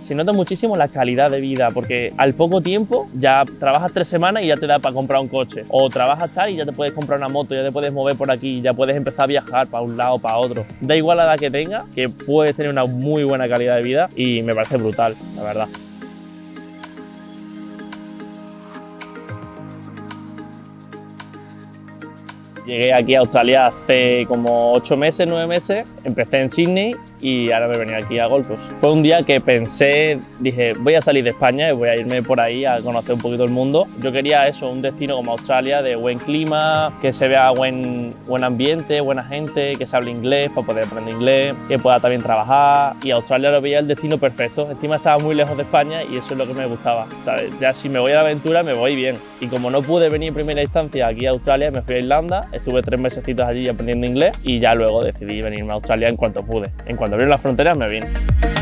Se nota muchísimo la calidad de vida, porque al poco tiempo ya trabajas 3 semanas y ya te da para comprar un coche. O trabajas tal y ya te puedes comprar una moto, ya te puedes mover por aquí, ya puedes empezar a viajar para un lado, para otro. Da igual la edad que tengas, que puedes tener una muy buena calidad de vida y me parece brutal, la verdad. Llegué aquí a Australia hace como 8 meses, 9 meses, empecé en Sydney y ahora me venía aquí a Gold Coast. Fue un día que pensé, dije, voy a salir de España y voy a irme por ahí a conocer un poquito el mundo. Yo quería eso, un destino como Australia, de buen clima, que se vea buen ambiente, buena gente, que se hable inglés para poder aprender inglés, que pueda también trabajar, y Australia lo veía el destino perfecto. Encima estaba muy lejos de España y eso es lo que me gustaba, ¿sabes? Ya si me voy a la aventura me voy bien. Y como no pude venir en primera instancia aquí a Australia, me fui a Irlanda, estuve 3 mesecitos allí aprendiendo inglés y ya luego decidí venirme a Australia en cuanto pude. En cuanto abrieron las fronteras me vine.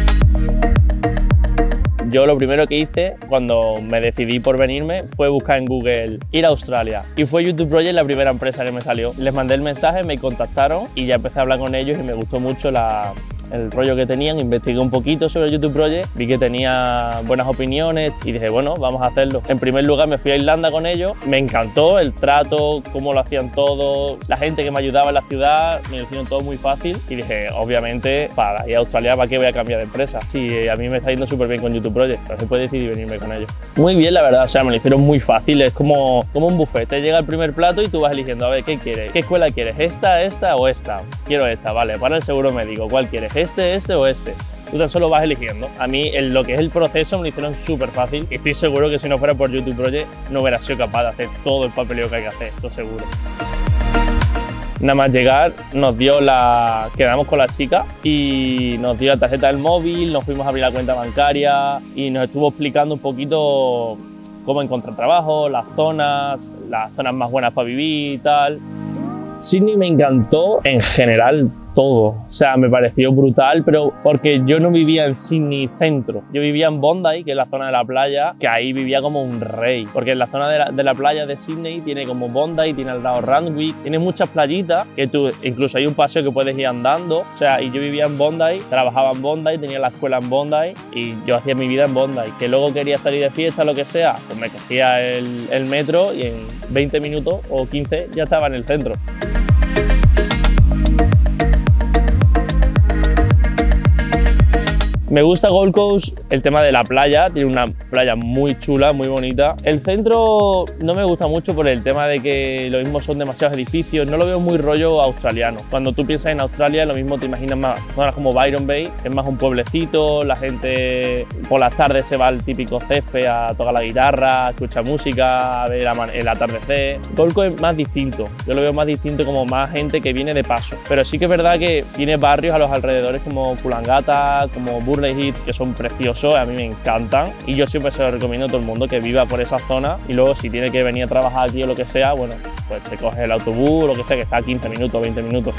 Yo lo primero que hice cuando me decidí por venirme fue buscar en Google ir a Australia, y fue YouTube Project la primera empresa que me salió. Les mandé el mensaje, me contactaron y ya empecé a hablar con ellos y me gustó mucho el rollo que tenían. Investigué un poquito sobre YouTube Project, vi que tenía buenas opiniones y dije, bueno, vamos a hacerlo. En primer lugar me fui a Irlanda con ellos, me encantó el trato, cómo lo hacían todo, la gente que me ayudaba en la ciudad, me lo hicieron todo muy fácil y dije, obviamente, para ir a Australia, ¿para qué voy a cambiar de empresa? Sí, a mí me está yendo súper bien con YouTube Project, entonces puedo decidir venirme con ellos. Muy bien, la verdad, o sea, me lo hicieron muy fácil, es como un buffet, te llega el primer plato y tú vas eligiendo, a ver, ¿qué quieres? ¿Qué escuela quieres? ¿Esta o esta? Quiero esta, vale, para el seguro médico, ¿cuál quieres? ¿Este o este? Tú tan solo vas eligiendo. A mí lo que es el proceso me lo hicieron súper fácil y estoy seguro que si no fuera por YouTube Project no hubiera sido capaz de hacer todo el papeleo que hay que hacer, eso seguro. Nada más llegar quedamos con la chica y nos dio la tarjeta del móvil, nos fuimos a abrir la cuenta bancaria y nos estuvo explicando un poquito cómo encontrar trabajo, las zonas más buenas para vivir y tal. Sydney me encantó en general todo, o sea, me pareció brutal, pero porque yo no vivía en Sydney centro, yo vivía en Bondi, que es la zona de la playa, que ahí vivía como un rey, porque en la zona de la playa de Sydney tiene como Bondi, tiene al lado Randwick, tiene muchas playitas, que incluso hay un paseo que puedes ir andando, o sea, y yo vivía en Bondi, trabajaba en Bondi, tenía la escuela en Bondi y yo hacía mi vida en Bondi, que luego quería salir de fiesta, lo que sea, pues me cogía el metro y en 20 minutos o 15 ya estaba en el centro. Me gusta Gold Coast el tema de la playa, tiene una playa muy chula, muy bonita. El centro no me gusta mucho por el tema de que lo mismo son demasiados edificios, no lo veo muy rollo australiano. Cuando tú piensas en Australia, lo mismo te imaginas más zonas como Byron Bay, es más un pueblecito, la gente por las tardes se va al típico césped a tocar la guitarra, a escuchar música, a ver el atardecer. Gold Coast es más distinto, yo lo veo más distinto, como más gente que viene de paso. Pero sí que es verdad que tiene barrios a los alrededores como Coolangatta, como Burleigh Hills, que son preciosos, a mí me encantan y yo siempre se lo recomiendo a todo el mundo que viva por esa zona, y luego si tiene que venir a trabajar aquí o lo que sea, bueno, pues te coges el autobús o lo que sea, que está a 15 minutos, 20 minutos.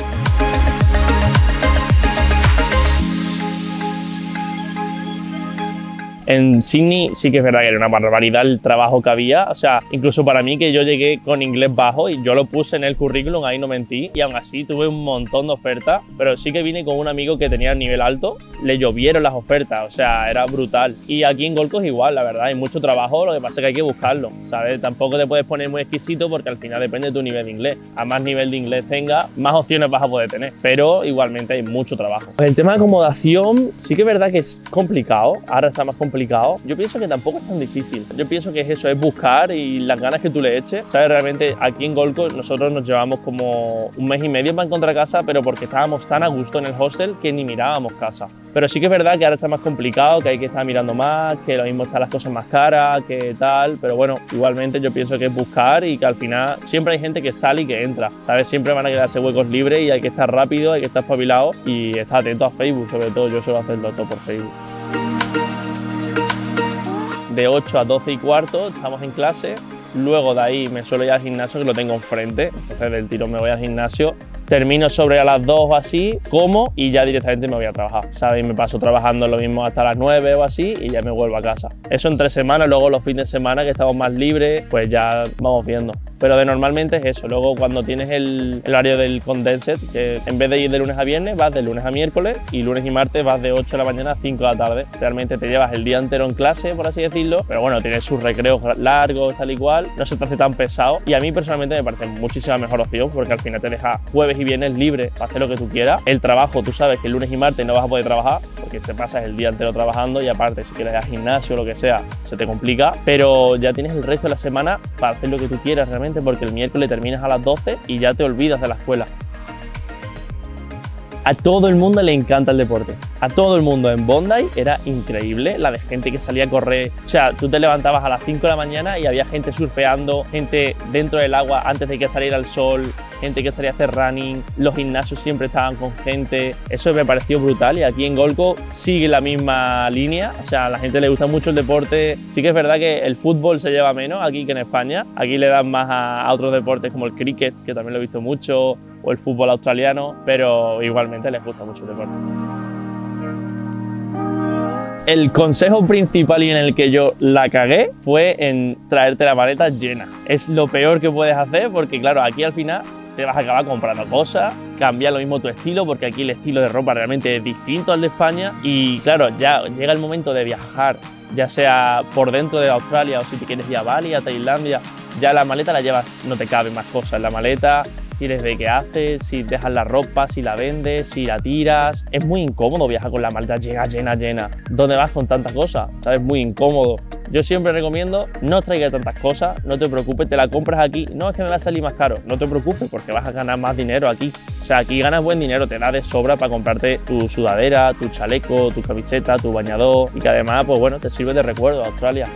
En Sydney sí que es verdad que era una barbaridad el trabajo que había, o sea, incluso para mí, que yo llegué con inglés bajo y yo lo puse en el currículum, ahí no mentí, y aún así tuve un montón de ofertas, pero sí que vine con un amigo que tenía el nivel alto, le llovieron las ofertas, o sea, era brutal. Y aquí en Gold Coast igual, la verdad, hay mucho trabajo, lo que pasa es que hay que buscarlo, ¿sabes? Tampoco te puedes poner muy exquisito porque al final depende de tu nivel de inglés. A más nivel de inglés tengas, más opciones vas a poder tener, pero igualmente hay mucho trabajo. El tema de acomodación sí que es verdad que es complicado, ahora está más complicado. Yo pienso que tampoco es tan difícil. Yo pienso que es eso, es buscar y las ganas que tú le eches. ¿Sabes? Realmente aquí en Gold Coast nosotros nos llevamos como 1 mes y medio para encontrar casa, pero porque estábamos tan a gusto en el hostel que ni mirábamos casa. Pero sí que es verdad que ahora está más complicado, que hay que estar mirando más, que lo mismo están las cosas más caras, que tal. Pero bueno, igualmente yo pienso que es buscar y que al final siempre hay gente que sale y que entra. ¿Sabes? Siempre van a quedarse huecos libres y hay que estar rápido, hay que estar espabilado y estar atento a Facebook, sobre todo. Yo suelo hacerlo todo por Facebook. De 8 a 12 y cuarto estamos en clase, luego de ahí me suelo ir al gimnasio, que lo tengo enfrente, entonces del tirón me voy al gimnasio, termino sobre a las 2 o así, como y ya directamente me voy a trabajar, ¿sabes? Y me paso trabajando lo mismo hasta las 9 o así y ya me vuelvo a casa. Eso en 3 semanas, luego los fines de semana que estamos más libres, pues ya vamos viendo. pero de normalmente es eso. Luego cuando tienes el horario del condensed, que en vez de ir de lunes a viernes, vas de lunes a miércoles y lunes y martes vas de 8 de la mañana a 5 de la tarde. Realmente te llevas el día entero en clase, por así decirlo, pero bueno, tienes sus recreos largos, tal y cual, no se te hace tan pesado y a mí personalmente me parece muchísima mejor opción porque al final te deja jueves y viernes libre para hacer lo que tú quieras. El trabajo, tú sabes que el lunes y martes no vas a poder trabajar porque te pasas el día entero trabajando y aparte si quieres ir al gimnasio o lo que sea, se te complica, pero ya tienes el resto de la semana para hacer lo que tú quieras realmente porque el miércoles terminas a las 12 y ya te olvidas de la escuela. A todo el mundo le encanta el deporte. A todo el mundo en Bondi era increíble la de gente que salía a correr. O sea, tú te levantabas a las 5 de la mañana y había gente surfeando, gente dentro del agua antes de que saliera el sol, gente que salía a hacer running, los gimnasios siempre estaban con gente. Eso me pareció brutal y aquí en Golco sigue la misma línea. O sea, a la gente le gusta mucho el deporte. Sí que es verdad que el fútbol se lleva menos aquí que en España. Aquí le dan más a otros deportes como el cricket, que también lo he visto mucho, o el fútbol australiano, pero igualmente les gusta mucho el deporte. El consejo principal y en el que yo la cagué fue en traerte la maleta llena. Es lo peor que puedes hacer porque claro, aquí al final te vas a acabar comprando cosas, cambiar lo mismo tu estilo porque aquí el estilo de ropa realmente es distinto al de España y claro, ya llega el momento de viajar, ya sea por dentro de Australia o si te quieres ir a Bali, a Tailandia, ya la maleta la llevas, no te caben más cosas en la maleta. Tienes de qué haces, si dejas la ropa, si la vendes, si la tiras. Es muy incómodo viajar con la maleta llena. ¿Dónde vas con tantas cosas? ¿Sabes? Muy incómodo. Yo siempre recomiendo no traigas tantas cosas, no te preocupes, te la compras aquí. No, es que me va a salir más caro. No te preocupes porque vas a ganar más dinero aquí. O sea, aquí ganas buen dinero, te da de sobra para comprarte tu sudadera, tu chaleco, tu camiseta, tu bañador y que además, pues bueno, te sirve de recuerdo a Australia.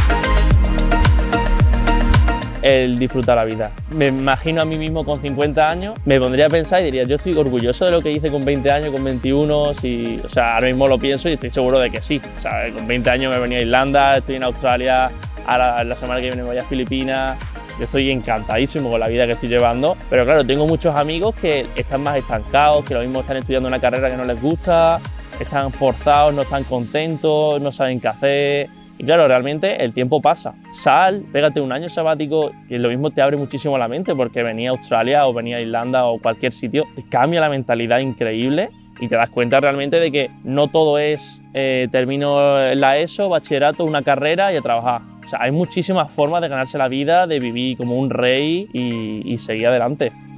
El disfrutar la vida. Me imagino a mí mismo con 50 años, me pondría a pensar y diría, yo estoy orgulloso de lo que hice con 20 años, con 21, si, o sea, ahora mismo lo pienso y estoy seguro de que sí. O sea, con 20 años me venía a Irlanda, estoy en Australia, ahora la semana que viene me voy a Filipinas. Yo estoy encantadísimo con la vida que estoy llevando, pero claro, tengo muchos amigos que están más estancados, que lo mismo están estudiando una carrera que no les gusta, están forzados, no están contentos, no saben qué hacer. Y claro, realmente el tiempo pasa. Sal, pégate un año sabático, que lo mismo te abre muchísimo la mente, porque venir a Australia o venir a Irlanda o cualquier sitio, te cambia la mentalidad increíble y te das cuenta realmente de que no todo es termino la ESO, bachillerato, una carrera y a trabajar. O sea, hay muchísimas formas de ganarse la vida, de vivir como un rey y seguir adelante.